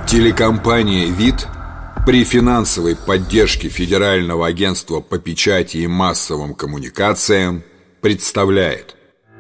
Телекомпания «ВИД» при финансовой поддержке Федерального агентства по печати и массовым коммуникациям представляет.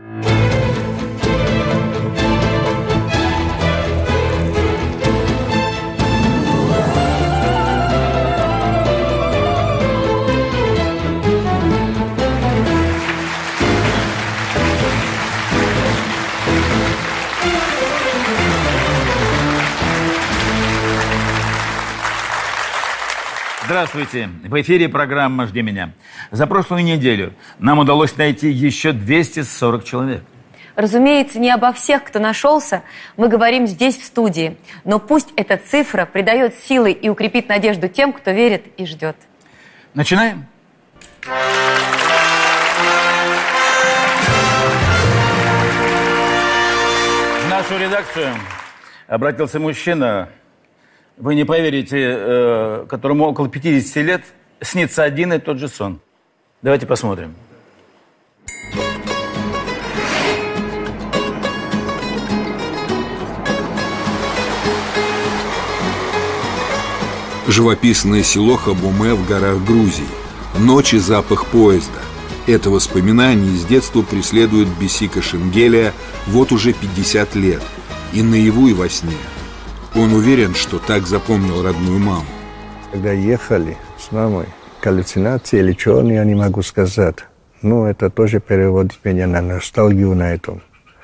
Здравствуйте! В эфире программа «Жди меня». За прошлую неделю нам удалось найти еще 240 человек. Разумеется, не обо всех, кто нашелся, мы говорим здесь, в студии. Но пусть эта цифра придает силы и укрепит надежду тем, кто верит и ждет. Начинаем? В нашу редакцию обратился мужчина, вы не поверите, которому около 50 лет снится один и тот же сон. Давайте посмотрим. Живописное село Хабуме в горах Грузии. Ночь и запах поезда. Это воспоминание с детства преследует Бисика Шенгелия вот уже 50 лет. И наяву, и во сне. Он уверен, что так запомнил родную маму. Когда ехали с мамой, галлюцинации или черные, я не могу сказать. Но это тоже переводит меня на ностальгию на этом.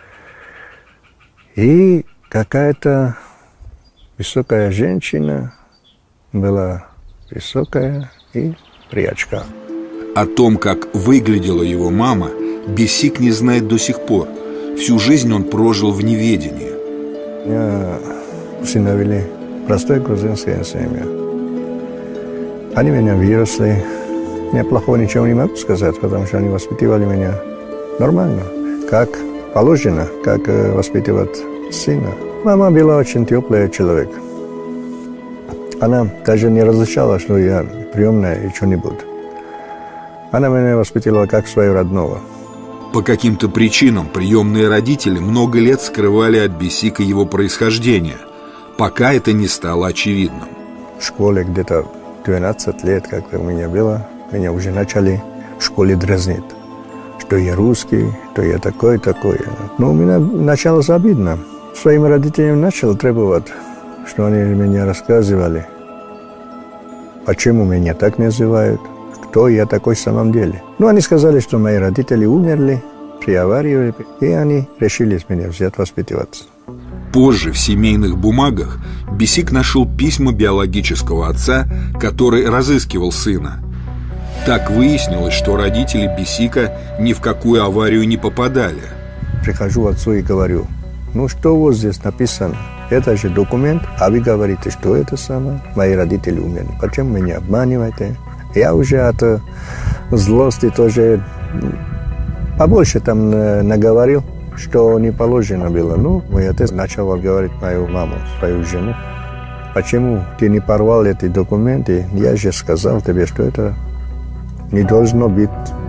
И какая-то высокая женщина была высокая и при очках. О том, как выглядела его мама, Бисик не знает до сих пор. Всю жизнь он прожил в неведении. Меня усыновили простой грузинская семья. Они меня выросли. Я плохого ничего не могу сказать, потому что они воспитывали меня нормально, как положено, как воспитывать сына. Мама была очень теплый человек. Она даже не различала, что я приемная и что-нибудь. Она меня воспитывала как своего родного. По каким-то причинам приемные родители много лет скрывали от Бисика его происхождение, пока это не стало очевидным. В школе где-то 12 лет, как у меня было, меня уже начали в школе дразнить, что я русский, что я такой. Но у меня началось обидно. Своим родителям начал требовать, что они меня рассказывали, почему меня так называют, кто я такой в самом деле. Но они сказали, что мои родители умерли при аварии, и они решили меня взять воспитываться. Позже в семейных бумагах Бисик нашел письма биологического отца, который разыскивал сына. Так выяснилось, что родители Бисика ни в какую аварию не попадали. Прихожу к отцу и говорю: ну что вот здесь написано? Это же документ, а вы говорите, что это самое. Мои родители умерли. Почему меня обманываете? Я уже от злости тоже побольше там наговорил, что не положено было. Ну, мой отец начал говорить мою маму, свою жену. Почему ты не порвал эти документы? Я же сказал тебе, что это не должно быть.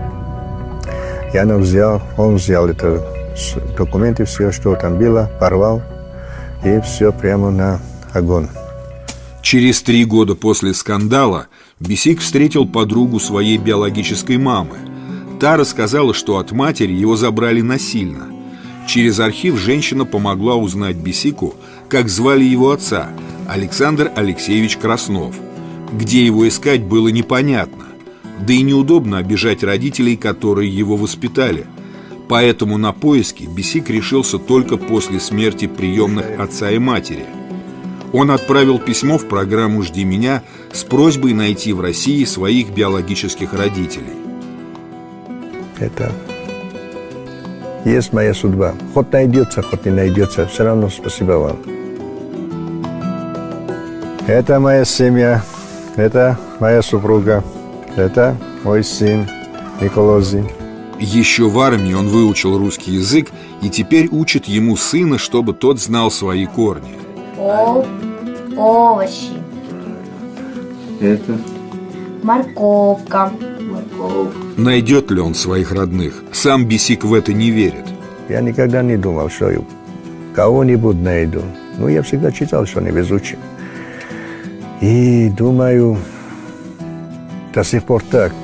Он взял это документы, все, что там было, порвал, и все прямо на огонь. Через 3 года после скандала Бисик встретил подругу своей биологической мамы. Та рассказала, что от матери его забрали насильно. Через архив женщина помогла узнать Бисику, как звали его отца, Александр Алексеевич Краснов. Где его искать, было непонятно. Да и неудобно обижать родителей, которые его воспитали. Поэтому на поиски Бисик решился только после смерти приемных отца и матери. Он отправил письмо в программу «Жди меня» с просьбой найти в России своих биологических родителей. Это есть моя судьба. Хоть найдется, хоть не найдется, все равно спасибо вам. Это моя семья, это моя супруга, это мой сын Николозий. Еще в армии он выучил русский язык и теперь учит ему сына, чтобы тот знал свои корни. Овощи. Это? Морковка. Найдет ли он своих родных? Сам Бисик в это не верит. Я никогда не думал, что кого-нибудь найду. Но я всегда читал, что не везучий. И думаю, до сих пор так.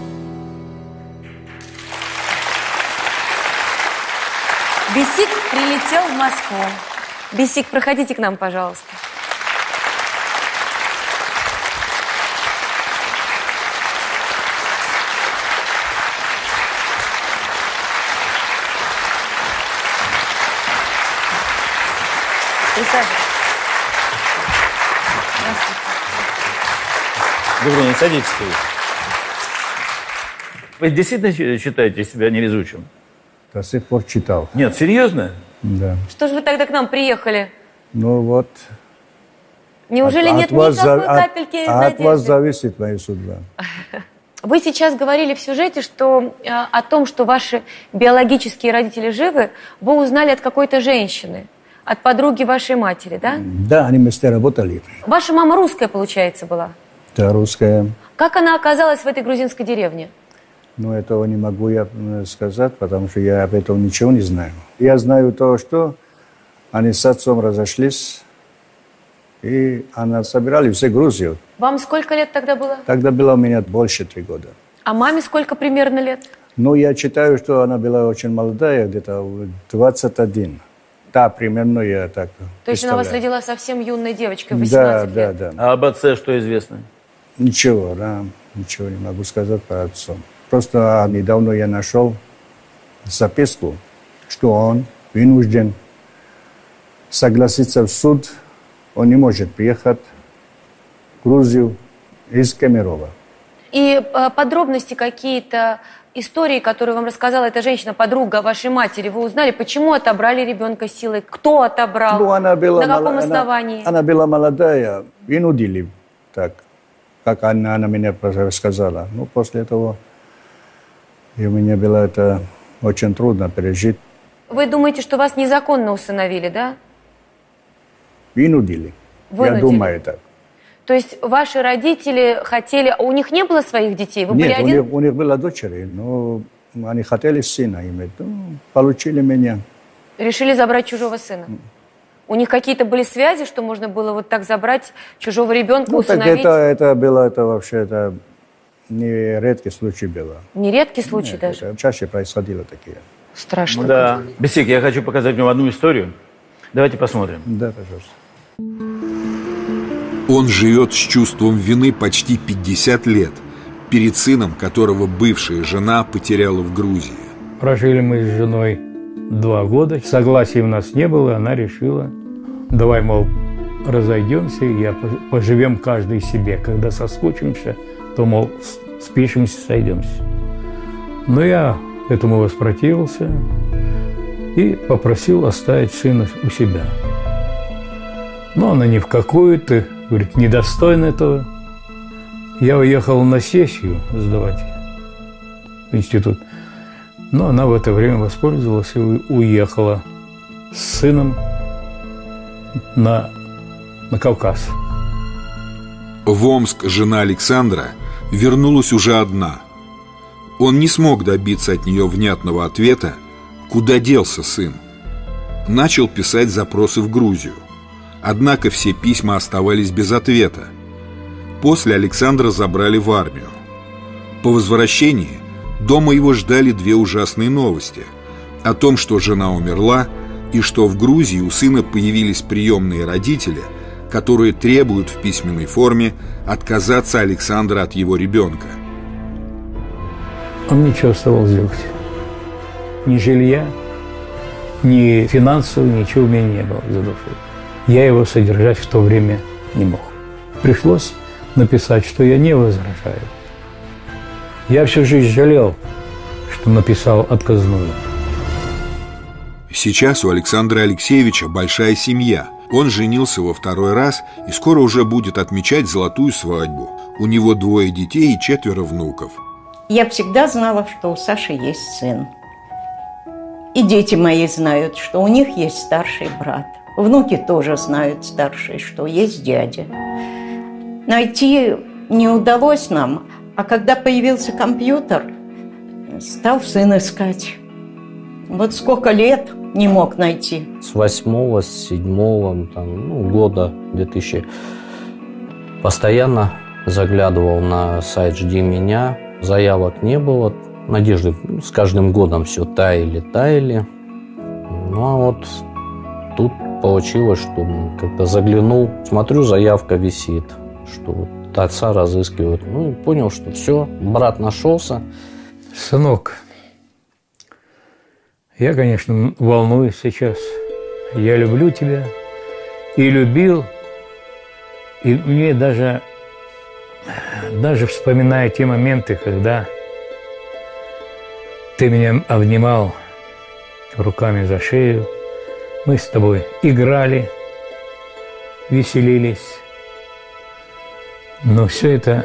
Бесик прилетел в Москву. Бесик, проходите к нам, пожалуйста. Присаживайтесь. Добрый день, садитесь. Вы действительно считаете себя невезучим? До сих пор читал. Нет, серьезно? Да. Что же вы тогда к нам приехали? Ну вот. Неужели нет никакой капельки надежды? От вас зависит моя судьба. Вы сейчас говорили в сюжете, что о том, что ваши биологические родители живы, вы узнали от какой-то женщины, от подруги вашей матери, да? Да, они вместе работали. Ваша мама русская, получается, была? Да, русская. Как она оказалась в этой грузинской деревне? Ну, этого не могу я сказать, потому что я об этом ничего не знаю. Я знаю то, что они с отцом разошлись, и она собирали все Грузию. Вам сколько лет тогда было? Тогда было у меня больше 3 года. А маме сколько примерно лет? Ну, я считаю, что она была очень молодая, где-то 21. Да, примерно я так То есть она вас представляю. родила совсем юной девочкой, 18 лет? Да. А об отце что известно? Ничего, да, ничего не могу сказать про отца. Просто недавно я нашел записку, что он вынужден согласиться в суд, он не может приехать в Грузию из Кемерово. И подробности какие-то, истории, которые вам рассказала эта женщина, подруга вашей матери, вы узнали, почему отобрали ребенка силой? Кто отобрал? Ну, она была На каком основании? Она была молодая, вынудили так, как она мне сказала. Ну, после этого и у меня было это очень трудно пережить. Вы думаете, что вас незаконно усыновили, да? Вынудили. Я думаю так. То есть ваши родители хотели... У них не было своих детей? Вы были Нет, один? у них была дочери, но они хотели сына иметь. Ну, получили меня. Решили забрать чужого сына? У них какие-то были связи, что можно было вот так забрать чужого ребенка, Ну, так усыновить? это было, это вообще, это не редкий случай было. Не редкий случай Нет, даже? это чаще происходило такие. Страшно. Да. Бесик, я хочу показать вам одну историю. Давайте посмотрим. Да, пожалуйста. Он живет с чувством вины почти 50 лет перед сыном, которого бывшая жена потеряла в Грузии. Прожили мы с женой 2 года. Согласия у нас не было, она решила, давай, мол, разойдемся, поживем каждый себе. Когда соскучимся, то, мол, спишемся, сойдемся. Но я этому воспротивился и попросил оставить сына у себя. Но она ни в какую, ты, говорит, недостойна этого. Я уехал на сессию сдавать в институт. Но она в это время воспользовалась и уехала с сыном на Кавказ. В Омск жена Александра вернулась уже одна. Он не смог добиться от нее внятного ответа, куда делся сын. Начал писать запросы в Грузию. Однако все письма оставались без ответа. После Александра забрали в армию. По возвращении дома его ждали 2 ужасные новости: о том, что жена умерла, и что в Грузии у сына появились приемные родители, которые требуют в письменной форме отказаться Александра от его ребенка. Он ничего оставалось делать. Ни жилья, ни финансов, ничего у меня не было за душой. Я его содержать в то время не мог. Пришлось написать, что я не возражаю. Я всю жизнь жалел, что написал отказную. Сейчас у Александра Алексеевича большая семья. Он женился во 2-й раз и скоро уже будет отмечать золотую свадьбу. У него 2 детей и 4 внуков. Я всегда знала, что у Саши есть сын. И дети мои знают, что у них есть старший брат. Внуки тоже знают, старшие, что есть дядя. Найти не удалось нам, а когда появился компьютер, стал сын искать. Вот сколько лет не мог найти. С 8-го, с 7-го года 2000 Постоянно заглядывал на сайт «Жди меня». Заявок не было. Надежды с каждым годом все таяли. Ну, а вот тут получилось, что как-то заглянул, смотрю, заявка висит, что вот отца разыскивают. Ну, и понял, что все, брат нашелся. Сынок, я, конечно, волнуюсь сейчас. Я люблю тебя и любил. И мне даже вспоминая те моменты, когда ты меня обнимал руками за шею, мы с тобой играли, веселились. Но все это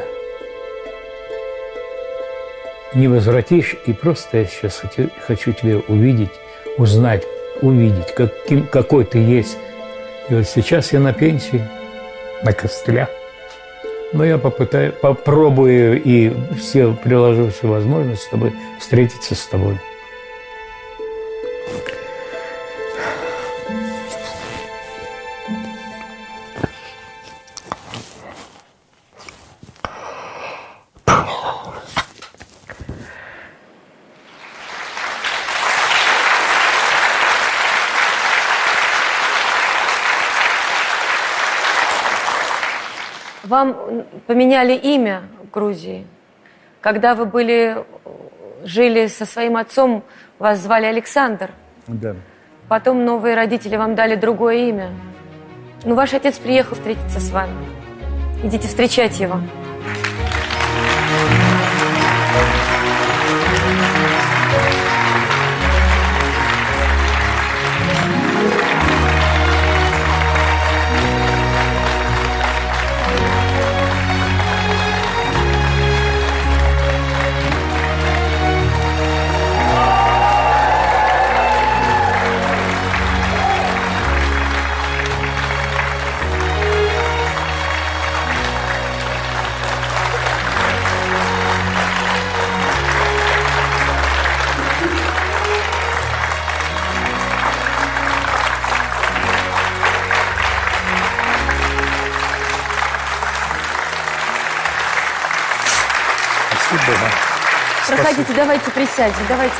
не возвратишь, и просто я сейчас хочу тебя увидеть, увидеть, какой ты есть. И вот сейчас я на пенсии, на костылях. Но я попробую и приложу всю возможность с тобой встретиться с тобой. Вам поменяли имя в Грузии. Когда вы жили со своим отцом, вас звали Александр. Да. Потом новые родители вам дали другое имя. Но ваш отец приехал встретиться с вами. Идите встречать его. Проходите, давайте присядем.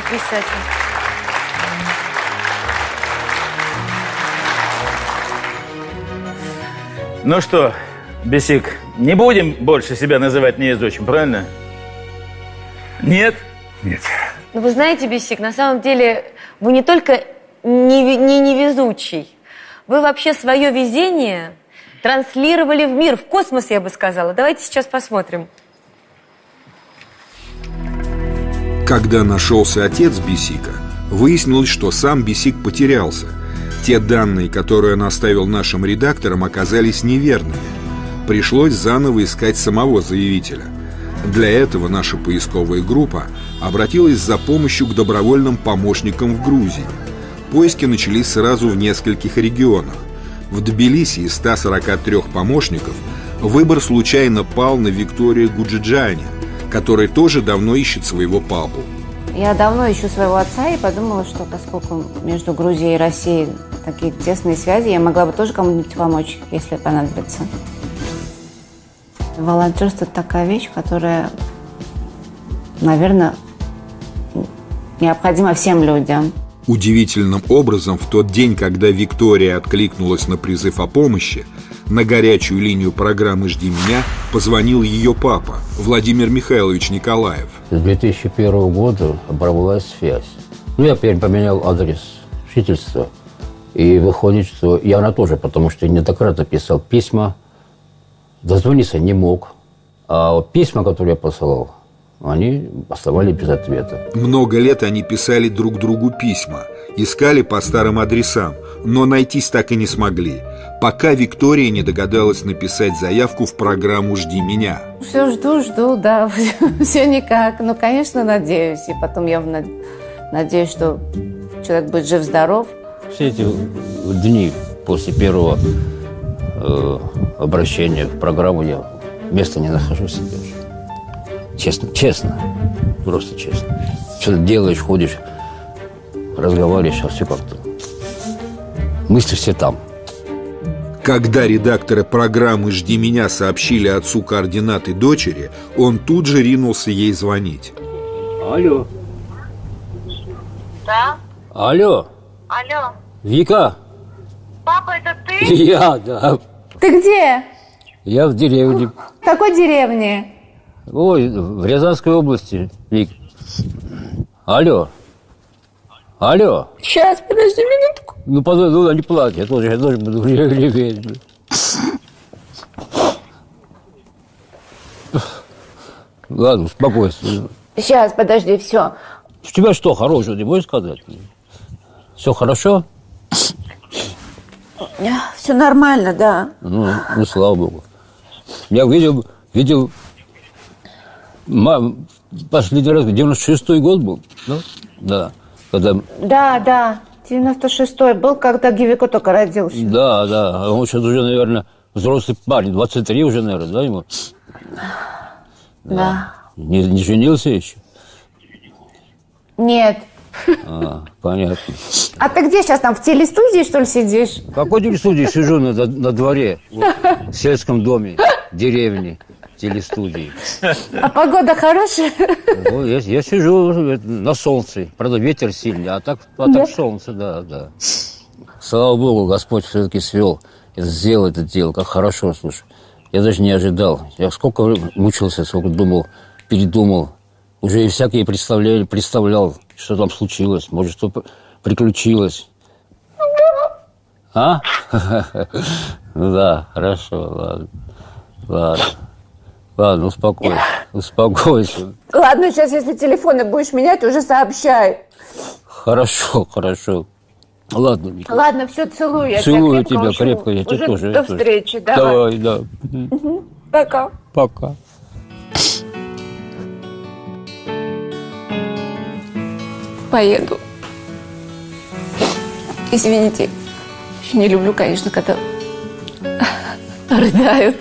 Ну что, Бесик, не будем больше себя называть неизучим, правильно? Нет? Нет. Ну, вы знаете, Бесик, на самом деле вы не только не невезучий, вы вообще свое везение транслировали в мир, в космос, я бы сказала. Давайте сейчас посмотрим. Когда нашелся отец Бесика, выяснилось, что сам Бесик потерялся. Те данные, которые он оставил нашим редакторам, оказались неверными. Пришлось заново искать самого заявителя. Для этого наша поисковая группа обратилась за помощью к добровольным помощникам в Грузии. Поиски начались сразу в нескольких регионах. В Тбилиси из 143 помощников выбор случайно пал на Викторию Гуджиджани, который тоже давно ищет своего папу. Я давно ищу своего отца и подумала, что поскольку между Грузией и Россией такие тесные связи, я могла бы тоже кому-нибудь помочь, если понадобится. Волонтерство – это такая вещь, которая, наверное, необходима всем людям. Удивительным образом, в тот день, когда Виктория откликнулась на призыв о помощи, на горячую линию программы «Жди меня» позвонил ее папа, Владимир Михайлович Николаев. С 2001 года оборвалась связь. Я поменял адрес жительства. И выходит, что я она тоже, потому что неоднократно писал письма, дозвониться не мог. А вот письма, которые я посылал, они оставались без ответа. Много лет они писали друг другу письма, искали по старым адресам, но найтись так и не смогли, пока Виктория не догадалась написать заявку в программу «Жди меня». Все жду, да, все никак. Ну, конечно, надеюсь. И потом я надеюсь, что человек будет жив-здоров. Все эти дни после первого обращения в программу я места не нахожу себе уже. Честно, просто честно. Что-то делаешь, ходишь, разговариваешь, а все как-то. Мысли все там. Когда редакторы программы «Жди меня» сообщили отцу координаты дочери, он тут же ринулся ей звонить. Алло. Да? Алло. Алло. Вика. Папа, это ты? Я, да. Ты где? Я в деревне. В какой деревне? Ой, в Рязанской области, Вик. Алло. Алло. Сейчас, подожди минутку. Ну, подожди, не плачь, я тоже буду реветь. Ладно, успокойся. Сейчас, подожди, все. У тебя что, хорошего, ты можешь сказать? Все хорошо? Все нормально, да. Ну, слава богу. Я видел, последний раз, 96-й год был, да? Да. Когда... Да, 96-й был, когда Гивико только родился. Да, он сейчас уже, наверное, взрослый парень, 23 уже, наверное, да, ему? Да. Не женился еще? Нет. Понятно. А ты где сейчас, там, в телестудии, что ли, сидишь? В какой телестудии? Сижу на дворе, в сельском доме, деревне, телестудии. А погода хорошая? Я сижу на солнце. Правда, ветер сильный, а так солнце, да. Слава Богу, Господь все-таки свел, сделал это дело. Как хорошо, слушай. Я даже не ожидал. Я сколько мучился, сколько думал, передумал. Уже и всякие представлял, что там случилось, может, что приключилось. А? Ну да, хорошо, ладно, успокойся. Ладно, сейчас, если телефоны будешь менять, уже сообщай. Хорошо. Ладно, Вика. Ладно, все, целую я Целую тебя крепко, я тебя тоже. До встречи, давай. Давай, да. Пока. Пока. Поеду. Извините. Очень не люблю, конечно, когда рыдают.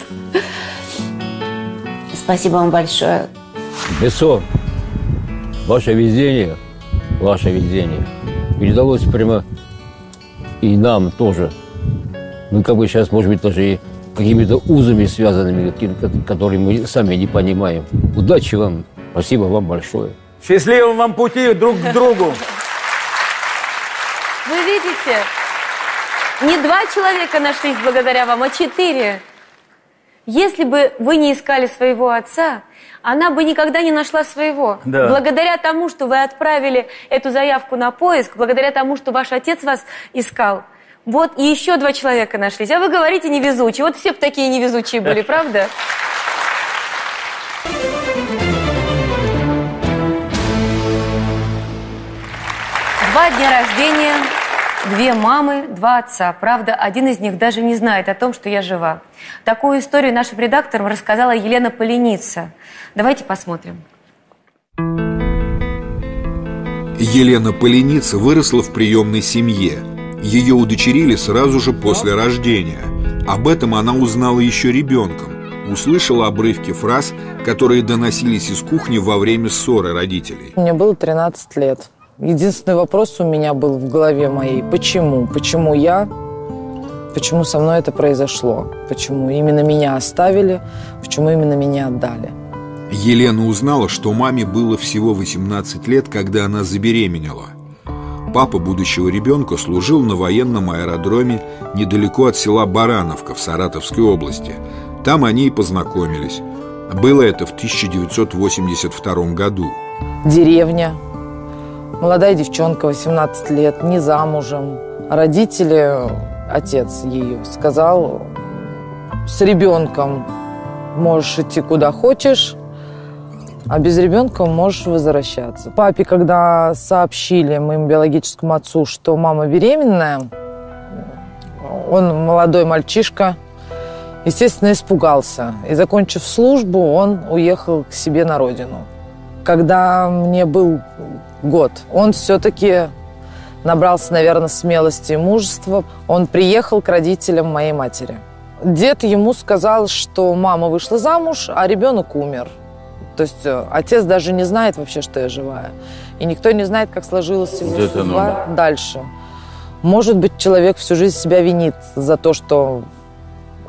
Спасибо вам большое. Бессо, ваше везение передалось прямо и нам тоже. Мы как бы сейчас, может быть, даже и какими-то узами связанными, которые мы сами не понимаем. Удачи вам. Спасибо вам большое. Счастливого вам пути друг к другу. Вы видите, не 2 человека нашлись благодаря вам, а 4. Если бы вы не искали своего отца, она бы никогда не нашла своего. Да. Благодаря тому, что вы отправили эту заявку на поиск, благодаря тому, что ваш отец вас искал, вот и еще 2 человека нашлись. А вы говорите невезучие. Вот все бы такие невезучие были, правда? 2 дня рождения, 2 мамы, 2 отца. Правда, один из них даже не знает о том, что я жива. Такую историю нашим редакторам рассказала Елена Поленица. Давайте посмотрим. Елена Поленица выросла в приемной семье. Ее удочерили сразу же после рождения. Об этом она узнала еще ребенком. Услышала обрывки фраз, которые доносились из кухни во время ссоры родителей. Мне было 13 лет. Единственный вопрос у меня был в голове моей: почему? Почему я? Почему со мной это произошло? Почему именно меня оставили? Почему именно меня отдали? Елена узнала, что маме было всего 18 лет, когда она забеременела. Папа будущего ребенка служил на военном аэродроме недалеко от села Барановка в Саратовской области. Там они и познакомились. Было это в 1982 году. Деревня. Молодая девчонка, 18 лет, не замужем. Родители, отец ее, сказал: с ребенком можешь идти куда хочешь, а без ребенка можешь возвращаться. Папе, когда сообщили моему биологическому отцу, что мама беременная, он молодой мальчишка, естественно, испугался. И, закончив службу, он уехал к себе на родину. Когда мне был год, он все-таки набрался, наверное, смелости и мужества. Он приехал к родителям моей матери. Дед ему сказал, что мама вышла замуж, а ребенок умер. То есть отец даже не знает вообще, что я живая. И никто не знает, как сложилась его судьба дальше. Может быть, человек всю жизнь себя винит за то, что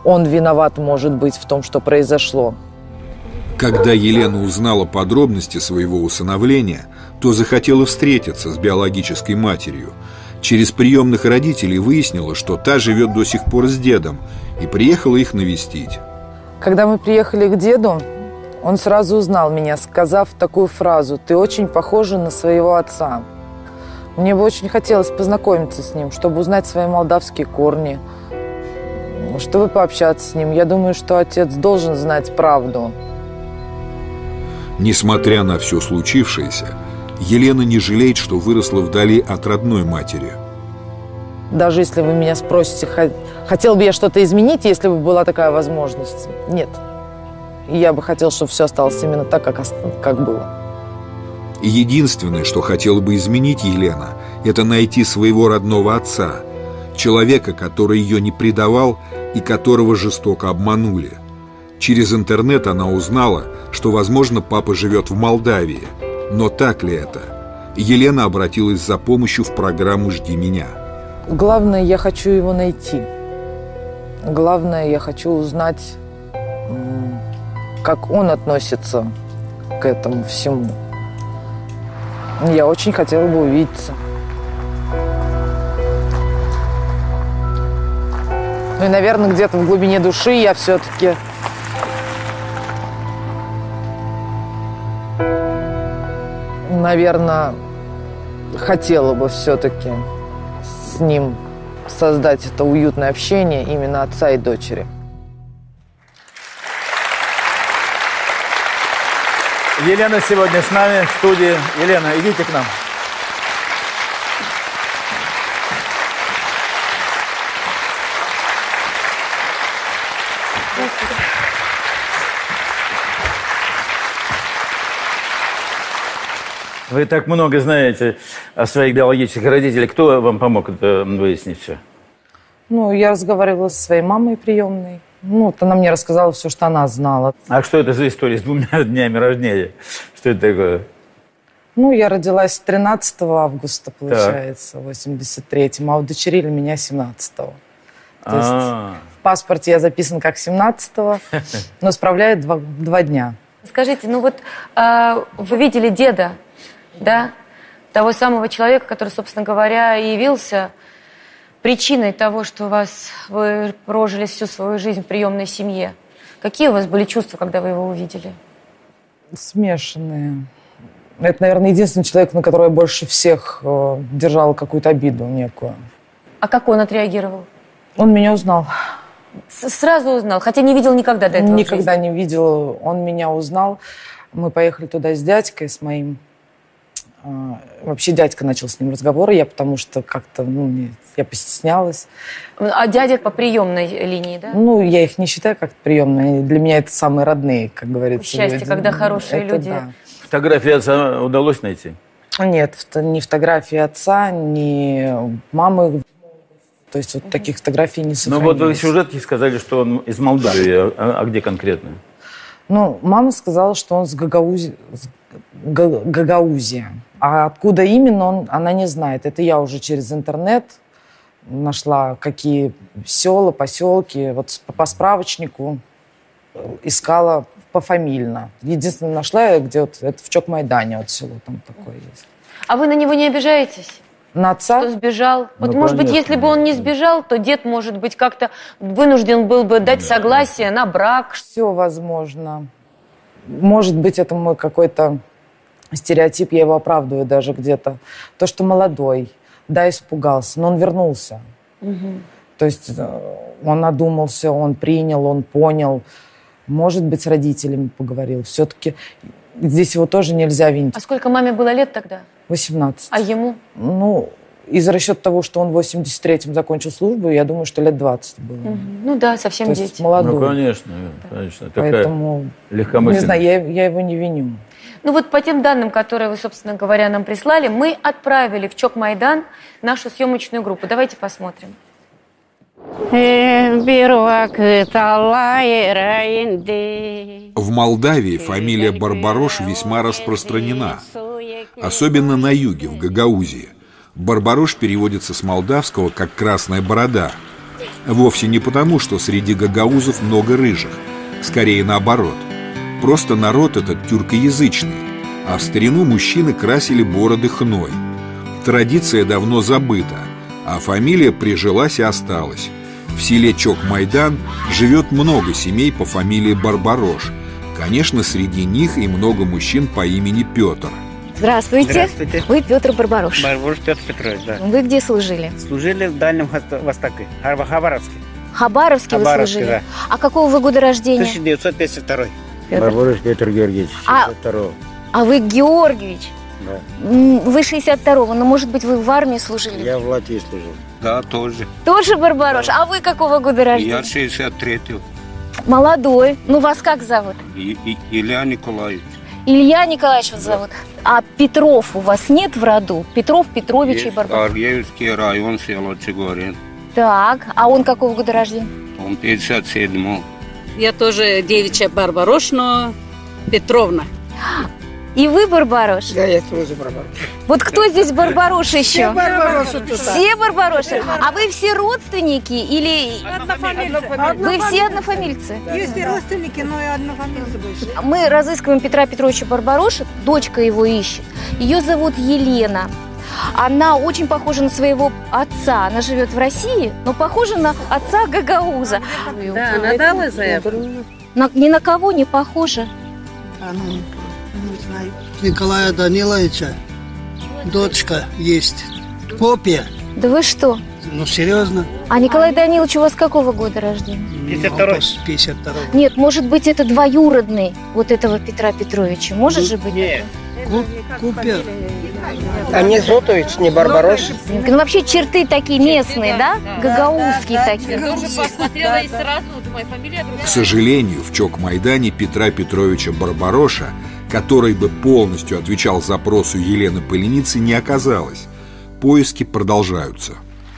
он виноват, может быть, в том, что произошло. Когда Елена узнала подробности своего усыновления, то захотела встретиться с биологической матерью. Через приемных родителей выяснила, что та живет до сих пор с дедом, и приехала их навестить. Когда мы приехали к деду, он сразу узнал меня, сказав такую фразу: «Ты очень похожа на своего отца». Мне бы очень хотелось познакомиться с ним, чтобы узнать свои молдавские корни, чтобы пообщаться с ним. Я думаю, что отец должен знать правду. Несмотря на все случившееся, Елена не жалеет, что выросла вдали от родной матери. Даже если вы меня спросите, хотел бы я что-то изменить, если бы была такая возможность? Нет. И я бы хотела, чтобы все осталось именно так, как было. И единственное, что хотела бы изменить Елена, это найти своего родного отца, человека, который ее не предавал и которого жестоко обманули. Через интернет она узнала, что, возможно, папа живет в Молдавии. Но так ли это? Елена обратилась за помощью в программу «Жди меня». Главное, я хочу его найти. Главное, я хочу узнать, как он относится к этому всему. Я очень хотела бы увидеться. Ну и, наверное, где-то в глубине души я все-таки... Наверное, хотела бы все-таки с ним создать это уютное общение именно отца и дочери. Елена сегодня с нами в студии. Елена, идите к нам. Вы так много знаете о своих биологических родителях. Кто вам помог это выяснить все? Ну, я разговаривала со своей мамой приемной. Ну, вот она мне рассказала все, что она знала. А что это за история с 2 днями рождения? Что это такое? Ну, я родилась 13 августа, получается, в 83-м, а удочерили меня 17-го. То есть в паспорте я записан как 17-го, но справляет 2 дня. Скажите, ну вот вы видели деда, да? Того самого человека, который, собственно говоря, явился причиной того, что вы прожили всю свою жизнь в приемной семье. Какие у вас были чувства, когда вы его увидели? Смешанные. Это, наверное, единственный человек, на которого я больше всех держала какую-то обиду некую. А как он отреагировал? Он меня узнал. Сразу узнал, хотя не видел никогда до этого? Никогда не видел. Он меня узнал. Мы поехали туда с дядькой, с моим. Вообще дядька начал с ним разговоры, я потому что как-то, я постеснялась. А дядя по приемной линии, да? Ну, я их не считаю как приемные. Для меня это самые родные, как говорится. Счастье, люди. Когда хорошие это люди. Да. Фотографии отца удалось найти? Нет, ни фотографии отца, ни мамы. То есть вот таких фотографий не сохранилось. Ну вот вы в сюжете сказали, что он из Молдавии. А где конкретно? Ну, мама сказала, что он с Гагаузии. А откуда именно, она не знает. Это я уже через интернет нашла, какие села, поселки. Вот по справочнику искала пофамильно. Единственное, нашла я, где вот это в Чок-Майдане, вот село там такое есть. А вы на него не обижаетесь? На отца? Что сбежал? Вот, Ну, может конечно, быть, если бы он не сбежал, то дед, может быть, как-то вынужден был бы дать согласие на брак. Все возможно. Может быть, это мой какой-то стереотип, я его оправдываю даже где-то. То, что молодой, да, испугался, но он вернулся. Угу. То есть он одумался, он принял, он понял. Может быть, с родителями поговорил. Все-таки здесь его тоже нельзя винить. А сколько маме было лет тогда? 18. А ему? Ну, из расчета того, что он в 83-м закончил службу, я думаю, что лет 20 было. Угу. Ну да, совсем То дети. есть молодой. Ну, конечно, конечно. Поэтому, легкомысленная. не знаю, я его не виню. Ну вот по тем данным, которые вы, собственно говоря, нам прислали, мы отправили в Чок-Майдан нашу съемочную группу. Давайте посмотрим. В Молдавии фамилия Барбарош весьма распространена, особенно на юге, в Гагаузии. Барбарош переводится с молдавского как «красная борода». Вовсе не потому, что среди гагаузов много рыжих. Скорее наоборот. Просто народ этот тюркоязычный, а в старину мужчины красили бороды хной. Традиция давно забыта, а фамилия прижилась и осталась. В селе Чок-Майдан живет много семей по фамилии Барбарош. Конечно, среди них и много мужчин по имени Петр. Здравствуйте. Здравствуйте. Вы Петр Барбарош. Барбарош Петр Петрович, да. Вы где служили? Служили в Дальнем Востоке, Хабаровске. Хабаровске вы служили? Да. А какого вы года рождения? 1952. Барбарош Петр Георгиевич, 62-го. А вы Георгиевич? Да. Вы 62-го, но, может быть, вы в армии служили? Я в Латвии служил. Да, тоже. Тоже Барбарош? А вы какого года рождения? Я 63-го. Молодой. Ну, вас как зовут? Илья Николаевич. Илья Николаевич вас зовут. А Петров у вас нет в роду? Петров, Петрович и Барбарош? Аргеевский район, село Чегорин. Так, а он какого года рождения? Он 57-го. Я тоже девичья Барбарош, но Петровна. И вы Барбарош? Да, я тоже Барбарош. Вот кто здесь Барбарош еще? Все Барбароши тут. Все Барбароши? А вы все родственники или... Однофамильцы. Вы все однофамильцы? Есть и родственники, но и однофамильцы больше. Мы разыскиваем Петра Петровича Барбароша, дочка его ищет. Ее зовут Елена. Она очень похожа на своего отца. Она живет в России, но похожа на отца Гагауза. Да, она дала заявку. Ни на кого не похожа. Не знаю. Николая Даниловича дочка есть. Копия. Да вы что? Ну, серьезно. А Николай Данилович у вас какого года рождения? 52-й. 52-й. Нет, может быть, это двоюродный вот этого Петра Петровича. Может же быть? Нет. Купер. А не Зотович, не Барбарош. Ну, вообще черты такие местные, да? Гагаузские такие. Я уже посмотрела и сразу, думаю, фамилия другая. К сожалению, в Чок-Майдане Петра Петровича Барбароша, который бы полностью отвечал запросу Елены Поленицы, не оказалось. Поиски продолжаются.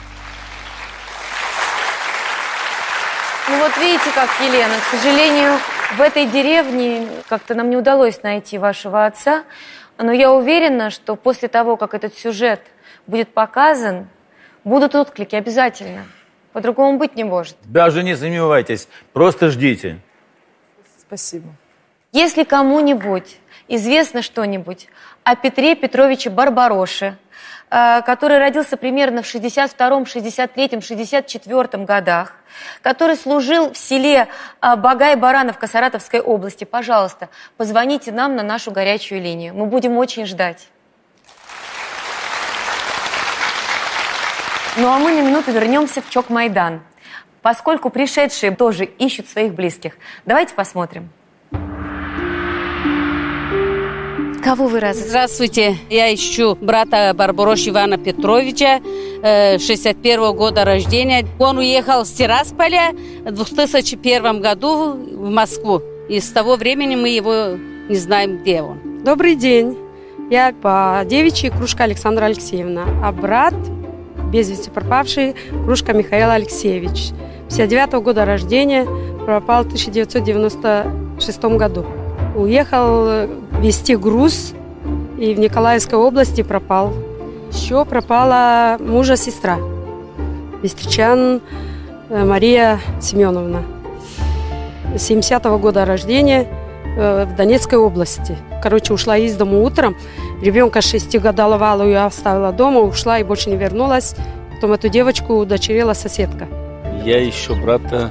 Ну вот видите, как, Елена, к сожалению, в этой деревне как-то нам не удалось найти вашего отца, но я уверена, что после того, как этот сюжет будет показан, будут отклики обязательно. По-другому быть не может. Даже не сомневайтесь, просто ждите. Спасибо. Если кому-нибудь известно что-нибудь о Петре Петровиче Барбароше, который родился примерно в 62-м, 63-м, 64-м годах, который служил в селе Багай-Барановка Саратовской области, пожалуйста, позвоните нам на нашу горячую линию. Мы будем очень ждать. Ну а мы на минуту вернемся в Чок-Майдан. Поскольку пришедшие тоже ищут своих близких, давайте посмотрим. Кого вы разыскиваете? Здравствуйте, я ищу брата Барбарош Ивана Петровича, 61 года рождения. Он уехал с Тирасполя в 2001 году в Москву. И с того времени мы его не знаем, где он. Добрый день. Я по девичьей Кружка Александра Алексеевна, а брат без вести пропавший Кружка Михаил Алексеевич. 59 года рождения, пропал в 1996 году. Уехал везти груз и в Николаевской области пропал. Еще пропала мужа сестра, Бестричан Мария Семеновна. 70-го года рождения в Донецкой области. Короче, ушла из дома утром. Ребенка 6-годовалого я оставила дома, ушла и больше не вернулась. Потом эту девочку удочерила соседка. Я ищу брата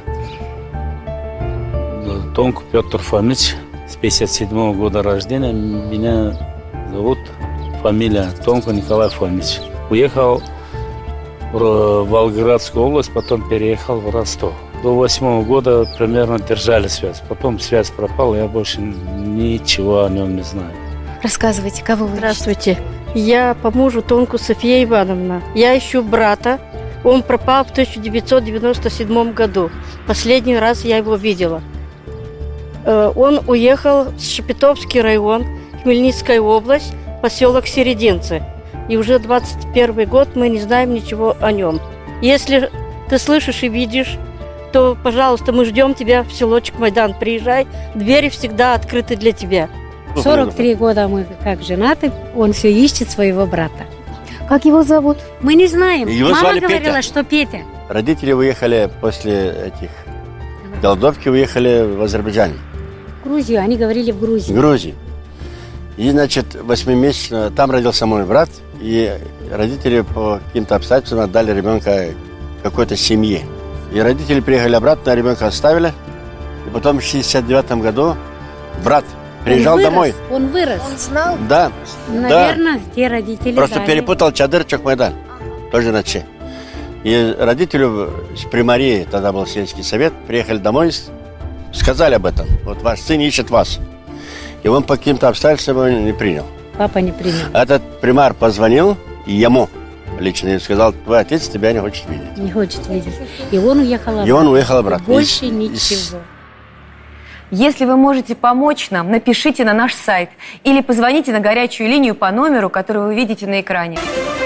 Тонку Петр Фомич. С 57 года рождения. Меня зовут, фамилия Тонко Николай Фомич. Уехал в Волгоградскую область, потом переехал в Ростов. До 8 года примерно держали связь. Потом связь пропала, я больше ничего о нем не знаю. Рассказывайте, кого вы? Здравствуйте. Я по мужу Тонку София Ивановна. Я ищу брата. Он пропал в 1997 году. Последний раз я его видела. Он уехал в Шепетовский район, Хмельницкая область, поселок Серединцы. И уже 21 год мы не знаем ничего о нем. Если ты слышишь и видишь, то, пожалуйста, мы ждем тебя в село Чок-Майдан. Приезжай, двери всегда открыты для тебя. 43 года мы как женаты, он все ищет своего брата. Как его зовут? Мы не знаем. Его Мама звали говорила, Петя. что Петя. Родители уехали после этих голодовки, уехали в Азербайджан. В Грузию, они говорили в Грузии. В Грузии. И, значит, 8-месячно там родился мой брат, и родители по каким-то обстоятельствам отдали ребенка какой-то семье. И родители приехали обратно, ребенка оставили. И потом в 69 году брат приезжал домой. Он вырос. Он знал? Да. Наверное, те родители просто дали. перепутал Чадыр Чокмайдан. Тоже на Че. И родители с Приморья, тогда был сельский совет, приехали домой, сказали об этом. Вот ваш сын ищет вас. И он по каким-то обстоятельствам его не принял. Папа не принял. Этот примар позвонил ему лично и сказал: твой отец тебя не хочет видеть. Не хочет видеть. И он уехал обратно. И он уехал обратно. Больше ничего. Если вы можете помочь нам, напишите на наш сайт или позвоните на горячую линию по номеру, который вы видите на экране.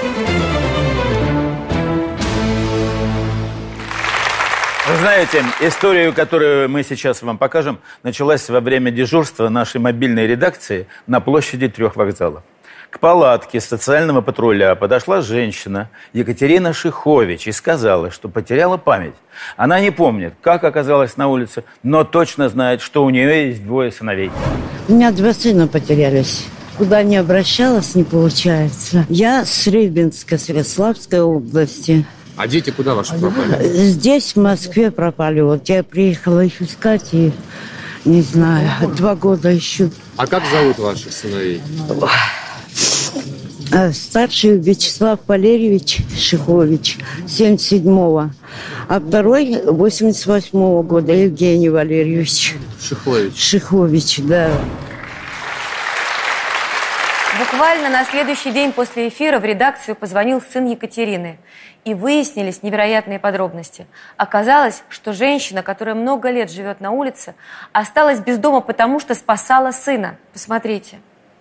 Вы знаете, историю, которую мы сейчас вам покажем, началась во время дежурства нашей мобильной редакции на площади 3 вокзалов. К палатке социального патруля подошла женщина Екатерина Шихович и сказала, что потеряла память. Она не помнит, как оказалась на улице, но точно знает, что у нее есть 2 сыновей. У меня 2 сына потерялись. Куда не обращалась, не получается. Я с Рыбинска, Святославской области. А дети куда ваши пропали? Здесь, в Москве, пропали. Вот я приехала их искать и, не знаю, 2 года ищу. А как зовут ваших сыновей? Старший Вячеслав Валерьевич Шихович, 77-го. А второй 88-го года Евгений Валерьевич. Шихович. Шихович, да. Буквально на следующий день после эфира в редакцию позвонил сын Екатерины. И выяснились невероятные подробности. Оказалось, что женщина, которая много лет живет на улице, осталась без дома, потому что спасала сына. Посмотрите.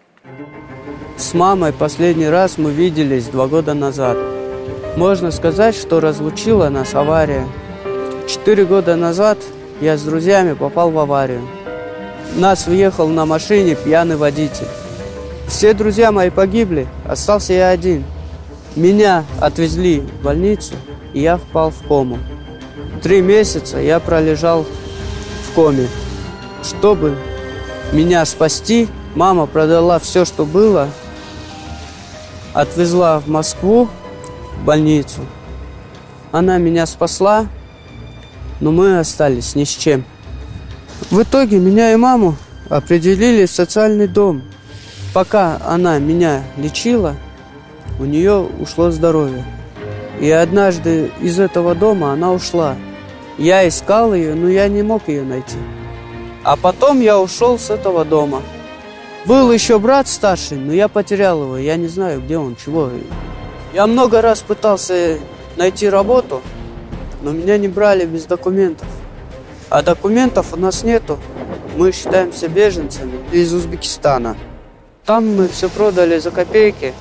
С мамой последний раз мы виделись 2 года назад. Можно сказать, что разлучила нас авария. 4 года назад я с друзьями попал в аварию. Нас въехал на машине пьяный водитель. Все друзья мои погибли, остался я один. Меня отвезли в больницу, и я впал в кому. 3 месяца я пролежал в коме. Чтобы меня спасти, мама продала все, что было, отвезла в Москву, в больницу. Она меня спасла, но мы остались ни с чем. В итоге меня и маму определили в социальный дом. Пока она меня лечила, у нее ушло здоровье. И однажды из этого дома она ушла. Я искал ее, но я не мог ее найти. А потом я ушел с этого дома. Был еще брат старший, но я потерял его. Я не знаю, где он, чего. Я много раз пытался найти работу, но меня не брали без документов. А документов у нас нету. Мы считаемся беженцами из Узбекистана. Там мы все продали за копейки.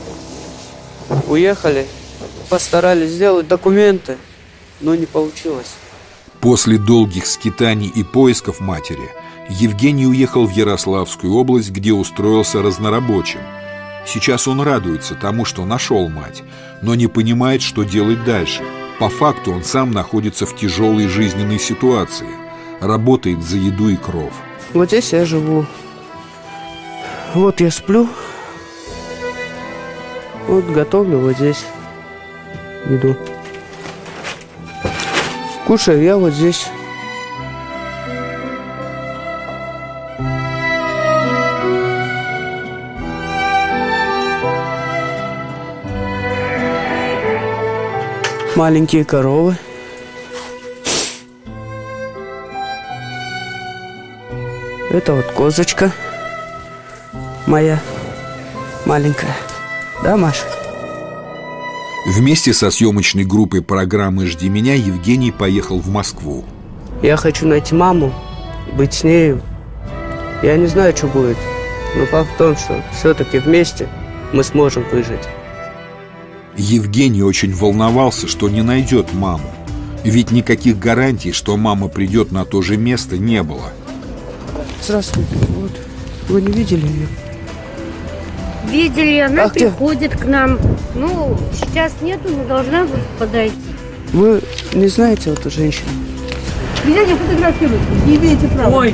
Уехали, постарались сделать документы, но не получилось. После долгих скитаний и поисков матери Евгений уехал в Ярославскую область, где устроился разнорабочим. Сейчас он радуется тому, что нашел мать, но не понимает, что делать дальше. По факту он сам находится в тяжелой жизненной ситуации. Работает за еду и кров. Вот здесь я живу. Вот я сплю. Вот готовлю вот здесь еду. Кушаю я вот здесь. Маленькие коровы. Это вот козочка моя маленькая. Да, Маша? Вместе со съемочной группой программы «Жди меня» Евгений поехал в Москву. Я хочу найти маму, быть с нею. Я не знаю, что будет, но факт в том, что все-таки вместе мы сможем выжить. Евгений очень волновался, что не найдет маму. Ведь никаких гарантий, что мама придет на то же место, не было. Здравствуйте. Вот. Вы не видели ее? Видели, она приходит к нам. Ну, сейчас нету, но должна подойти. Вы не знаете эту женщину? Меня не фотографируйте, не имеете права. Ой.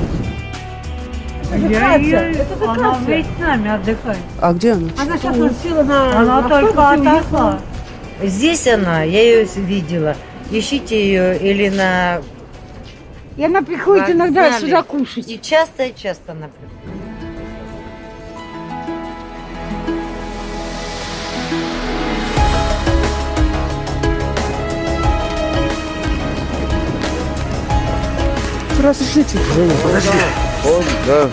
Она вместе с нами отдыхает. А где она? Она сейчас села на... Она только отошла. Здесь она, я ее видела. Ищите ее или на... И она приходит иногда сюда кушать. И часто она приходит. Разрешите. Подожди. Да.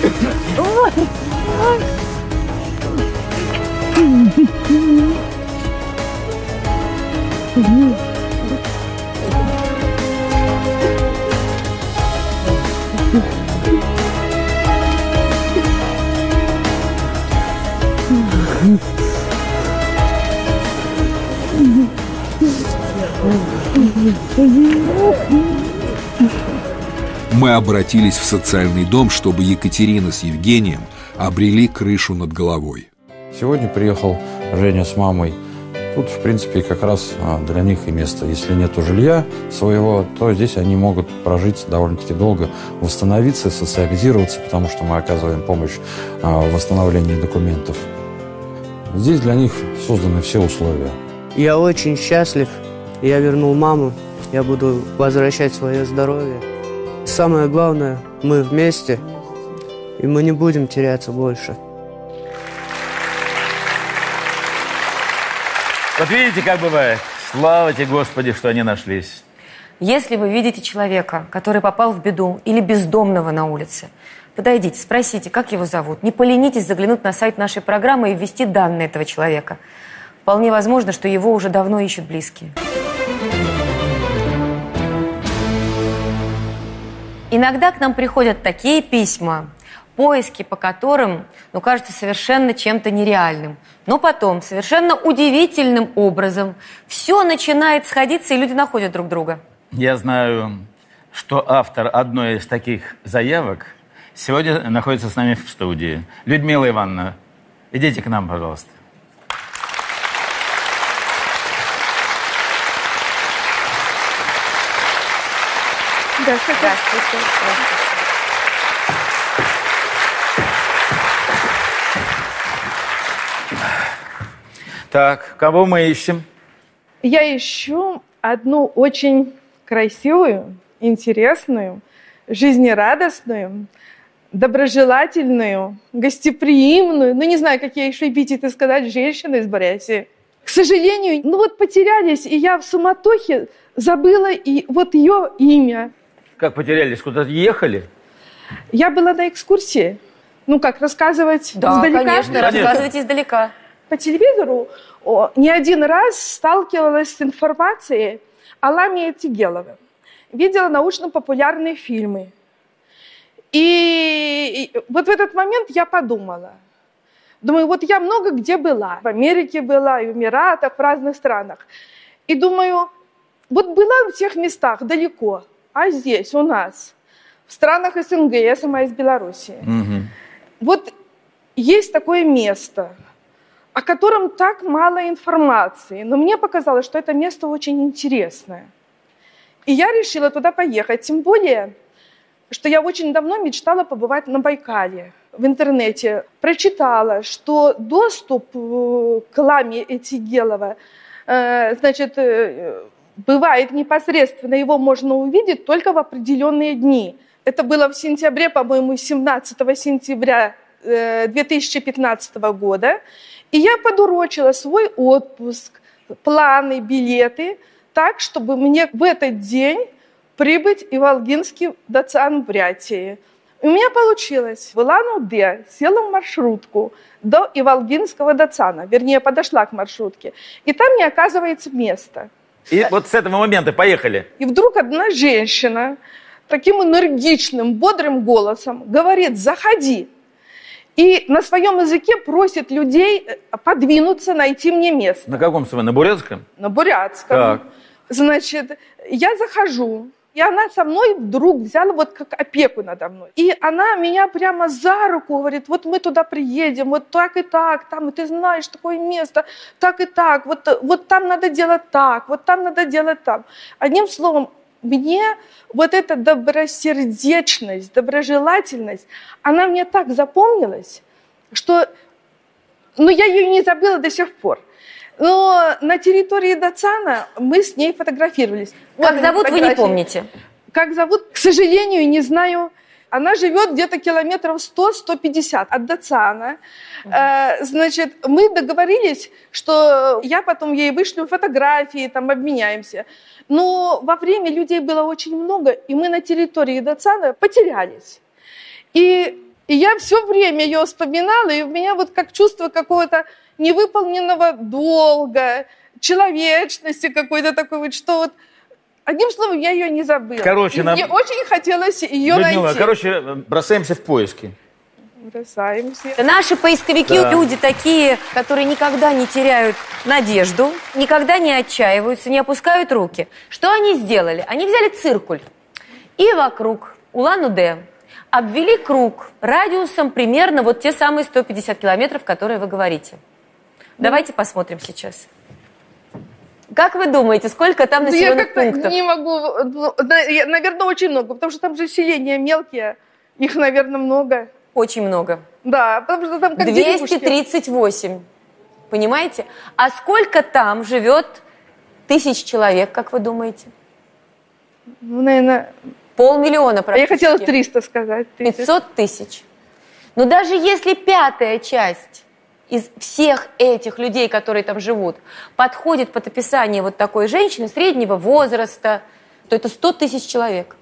Мы обратились в социальный дом, чтобы Екатерина с Евгением обрели крышу над головой. Сегодня приехал Женя с мамой. Тут, в принципе, как раз для них и место. Если нет жилья своего, то здесь они могут прожить довольно-таки долго, восстановиться, социализироваться, потому что мы оказываем помощь в восстановлении документов. Здесь для них созданы все условия. Я очень счастлив. Я вернул маму. Я буду возвращать свое здоровье. Самое главное, мы вместе, и мы не будем теряться больше. Вот видите, как бывает. Слава тебе, Господи, что они нашлись. Если вы видите человека, который попал в беду, или бездомного на улице, подойдите, спросите, как его зовут. Не поленитесь заглянуть на сайт нашей программы и ввести данные этого человека. Вполне возможно, что его уже давно ищут близкие. Иногда к нам приходят такие письма, поиски по которым, кажется совершенно чем-то нереальным. Но потом, совершенно удивительным образом, все начинает сходиться, и люди находят друг друга. Я знаю, что автор одной из таких заявок сегодня находится с нами в студии. Людмила Ивановна, идите к нам, пожалуйста. Здравствуйте. Здравствуйте. Так, кого мы ищем? Я ищу одну очень красивую, интересную, жизнерадостную, доброжелательную, гостеприимную, не знаю, какие еще эпитеты сказать, женщину из Бурятии. К сожалению, потерялись, и я в суматохе забыла и ее имя. Как потерялись? Куда-то ехали? Я была на экскурсии. Рассказывать издалека? Да, конечно, рассказывайте издалека. По телевизору не один раз сталкивалась с информацией о Ламии Тигеловой. Видела научно-популярные фильмы. И вот в этот момент я подумала. Думаю, я много где была. В Америке была, и в Эмиратах, в разных странах. И думаю, была в тех местах далеко. А здесь, у нас, в странах СНГ, я сама из Белоруссии, есть такое место, о котором так мало информации. Но мне показалось, что это место очень интересное. И я решила туда поехать. Тем более, что я очень давно мечтала побывать на Байкале. В интернете прочитала, что доступ к Ламии Тигеловой, бывает непосредственно, его можно увидеть только в определенные дни. Это было в сентябре, по-моему, 17 сентября 2015 года. И я подурочила свой отпуск, планы, билеты, так, чтобы мне в этот день прибыть в Иволгинский Дацан в Бурятии. У меня получилось. В Улан-Удэ села в маршрутку до Иволгинского Дацана, вернее, подошла к маршрутке. И там не оказывается места. И с этого момента поехали. И вдруг одна женщина таким энергичным, бодрым голосом говорит: заходи. И на своем языке просит людей подвинуться, найти мне место. На каком своем? На бурятском? На бурятском. Так. Значит, я захожу, И она со мной вдруг взяла вот как опеку надо мной. И она меня прямо за руку говорит, вот мы туда приедем, вот так и так, там, ты знаешь такое место, так и так, вот там надо делать так, вот там надо делать так. Одним словом, мне вот эта добросердечность, доброжелательность, она мне так запомнилась, что я ее не забыла до сих пор. Но на территории Дацана мы с ней фотографировались. Как зовут, вы не помните? Как зовут, к сожалению, не знаю. Она живет где-то километров 100-150 от Дацана. Значит, мы договорились, что я потом ей вышлю фотографии, там обменяемся. Но во время людей было очень много, и мы на территории Дацана потерялись. И я все время ее вспоминала, и у меня вот как чувство какого-то невыполненного долга, человечности какой-то такой вот, что вот, одним словом, я ее не забыла. Короче, мне очень хотелось ее Людмила, найти. короче, бросаемся в поиски. Бросаемся. Наши поисковики люди такие, которые никогда не теряют надежду, никогда не отчаиваются, не опускают руки. Что они сделали? Они взяли циркуль и вокруг Улан-Удэ обвели круг радиусом примерно вот те самые 150 километров, которые вы говорите. Давайте посмотрим сейчас. Как вы думаете, сколько там населенных пунктов? Я как-то не могу, наверное, очень много, потому что там же селения мелкие, их, наверное, много. Очень много. Да, потому что там как 238, деревушки. Понимаете? А сколько там живет тысяч человек, как вы думаете? Ну, наверное... 500 000 практически. Я хотела 300 сказать. 500 000. Но даже если 1/5 часть из всех этих людей, которые там живут, подходит под описание вот такой женщины среднего возраста, то это 100 000 человек.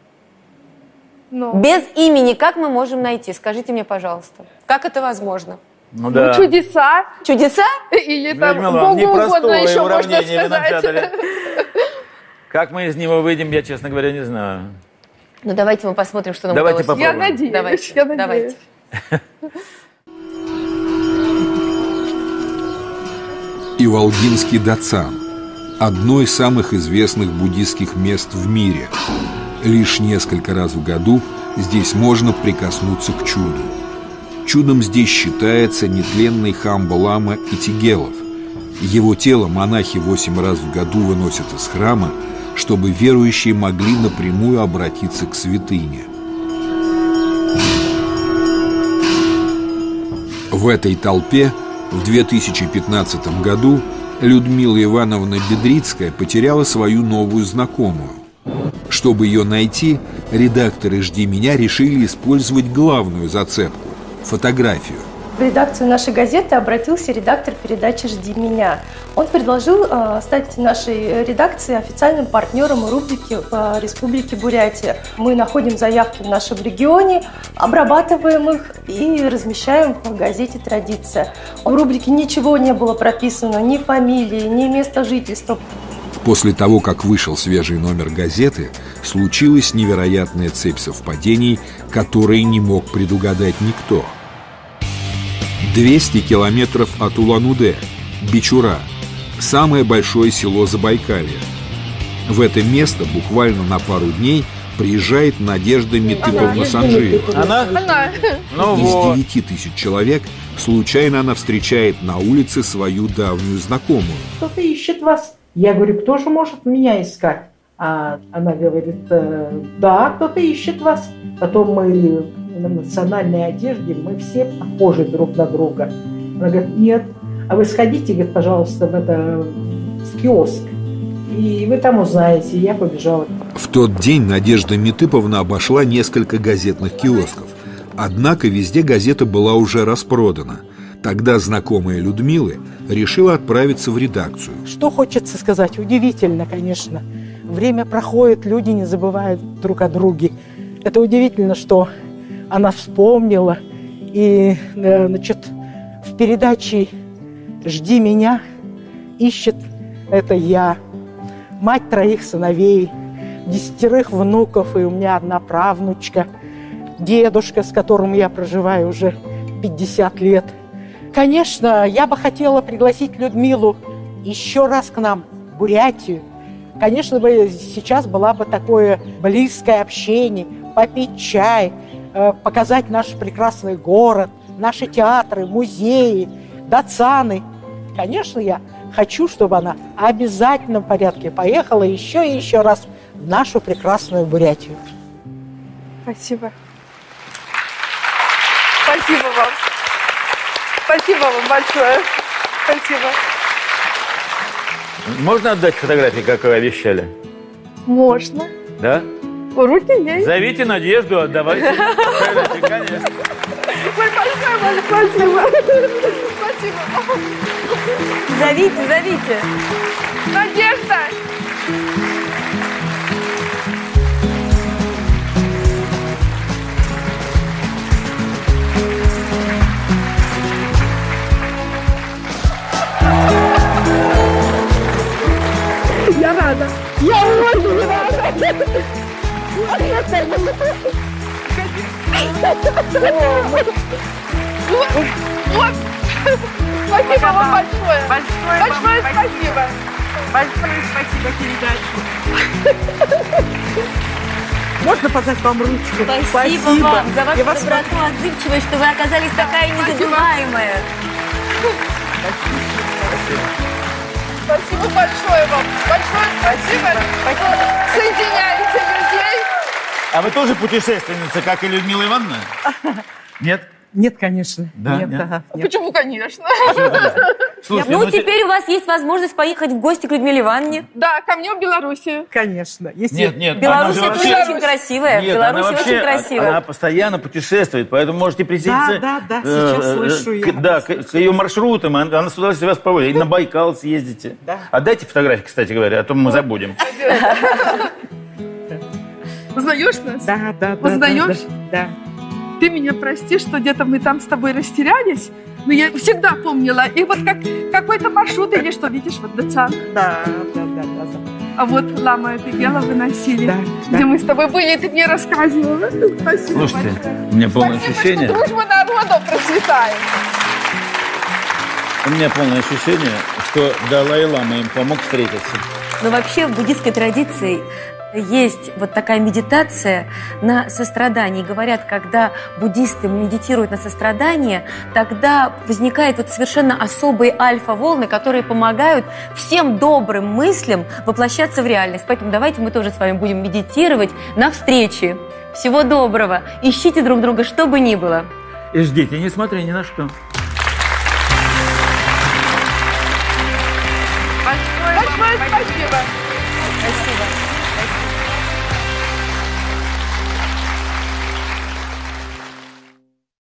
Без имени как мы можем найти? Скажите мне, пожалуйста. Как это возможно? Ну, да. Чудеса. Чудеса? Или там Людмила, Богу угодно еще можно сказать. Как мы из него выйдем, я, честно говоря, не знаю. Ну, давайте мы посмотрим, что нам давайте удалось. Попробуем. Я надеюсь, давайте, я надеюсь. Иволгинский Дацан – одно из самых известных буддийских мест в мире. Лишь несколько раз в году здесь можно прикоснуться к чуду. Чудом здесь считается нетленный Хамба-лама Итигелов. Его тело монахи 8 раз в году выносят из храма, чтобы верующие могли напрямую обратиться к святыне. В этой толпе в 2015 году Людмила Ивановна Бедрицкая потеряла свою новую знакомую. Чтобы ее найти, редакторы «Жди меня» решили использовать главную зацепку – фотографию. В редакцию нашей газеты обратился редактор передачи «Жди меня». Он предложил стать нашей редакции официальным партнером рубрики по Республике Бурятия. Мы находим заявки в нашем регионе, обрабатываем их и размещаем в газете «Традиция». В рубрике ничего не было прописано, ни фамилии, ни места жительства. После того, как вышел свежий номер газеты, случилась невероятная цепь совпадений, которые не мог предугадать никто. 200 километров от Улан-Удэ, Бичура, самое большое село Забайкалья. В это место буквально на пару дней приезжает Надежда Митыповна Санжиева. Она? Ну Из вот. 9000 человек случайно она встречает на улице свою давнюю знакомую. Кто-то ищет вас. Я говорю, кто же может меня искать? А она говорит, да, кто-то ищет вас. Потом мы на национальной одежде, мы все похожи друг на друга. Она говорит, нет, а вы сходите, говорит, пожалуйста, в киоск, и вы там узнаете. И я побежала. В тот день Надежда Митыповна обошла несколько газетных киосков. Однако везде газета была уже распродана. Тогда знакомая Людмилы решила отправиться в редакцию. Что хочется сказать? Удивительно, конечно. Время проходит, люди не забывают друг о друге. Это удивительно, что она вспомнила. И, значит, в передаче «Жди меня» ищет это я. Мать 3 сыновей, 10 внуков, и у меня 1 правнучка. Дедушка, с которым я проживаю уже 50 лет. Конечно, я бы хотела пригласить Людмилу еще раз к нам в Бурятию. конечно, бы сейчас была бы такое близкое общение, попить чай, показать наш прекрасный город, наши театры, музеи, дацаны. Конечно, я хочу, чтобы она в обязательном порядке поехала еще и еще раз в нашу прекрасную Бурятию. Спасибо. Спасибо вам. Спасибо вам большое. Спасибо. Можно отдать фотографии, как вы обещали? Можно. Да? Руки есть. Зовите Надежду, отдавайте. Конечно. Большое вам спасибо. Спасибо вам. Зовите, зовите. Надежда! Я рада. Я очень рада. Вот. Спасибо вам большое. Большое спасибо. Большое спасибо передачу. Можно подать вам ручку? Спасибо вам за вашу доброту, отзывчивость, что вы оказались такая незабываемая. Спасибо большое вам. Большое спасибо. Соединяете людей. А вы тоже путешественница, как и Людмила Ивановна? Нет? Нет, конечно. Да? Нет, Нет? ага, нет. Почему, конечно? Слушайте, ну, теперь у вас есть возможность поехать в гости к Людмиле Ивановне. Да, ко мне в Белоруссию. Конечно. Нет. Белоруссия тоже очень красивая. Нет, Белоруссия очень красивая. Она постоянно путешествует, поэтому можете присоединиться. Да, сейчас слышу я. Да, к ее маршрутам, она с удовольствием вас поводит. И на Байкал съездите. Да. Отдайте фотографии, кстати говоря, а то мы забудем. Узнаешь нас? Да. Узнаешь? Да. Ты меня прости, что где-то мы там с тобой растерялись, но я всегда помнила. И вот как какой-то маршрут или что, видишь, вот Дацан. Да. А вот лама это дело выносили, Да. где мы с тобой были, и ты мне рассказывала. Спасибо Слушайте, большое. у меня полное Спасибо, ощущение. что дружба народов процветает. У меня полное ощущение, что Далай-лама им помог встретиться. Но вообще в буддистской традиции есть вот такая медитация на сострадании. Говорят, когда буддисты медитируют на сострадание, тогда возникают вот совершенно особые альфа-волны, которые помогают всем добрым мыслям воплощаться в реальность. Поэтому давайте мы тоже с вами будем медитировать на встрече. Всего доброго. Ищите друг друга, что бы ни было. И ждите, не смотри ни на что. Большое спасибо. Спасибо.